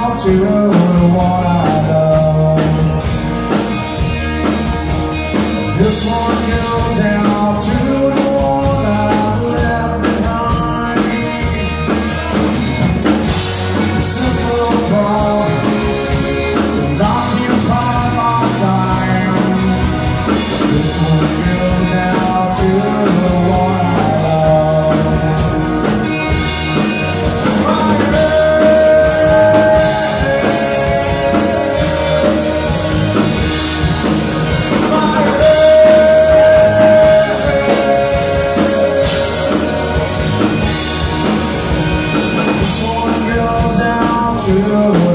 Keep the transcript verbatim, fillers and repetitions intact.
out to the one I love. This one goes out to the one I left behind. Simple problem is occupy my time. This one goes out to the one I love. This one goes out to